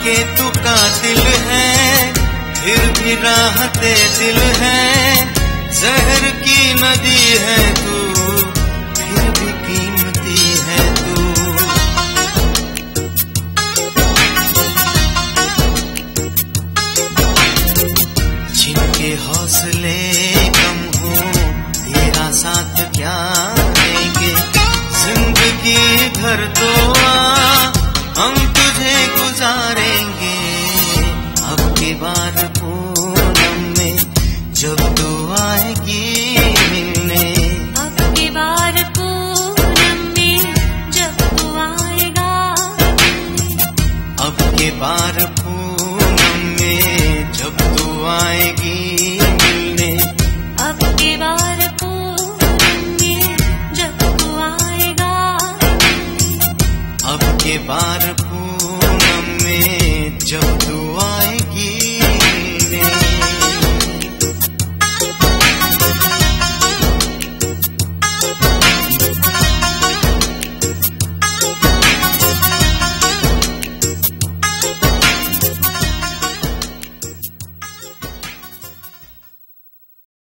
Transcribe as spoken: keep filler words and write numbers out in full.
के तू कातिल है, फिर भी राहते दिल है। जहर की नदी है तू, फिर भी कीमती है तू। जिनके हौसले कम हो तेरा साथ क्या देंगे। जिंदगी भर तो आ हम तुझे गुजारेंगे। अब की बार पूनम में जब तू आएगी मिलने, अब की बार पूनम में जब तू आएगा। अब की बार पूनम में जब तू आएगी मिलने, अब की बार पूनम में जब तू आएगा। अब की बार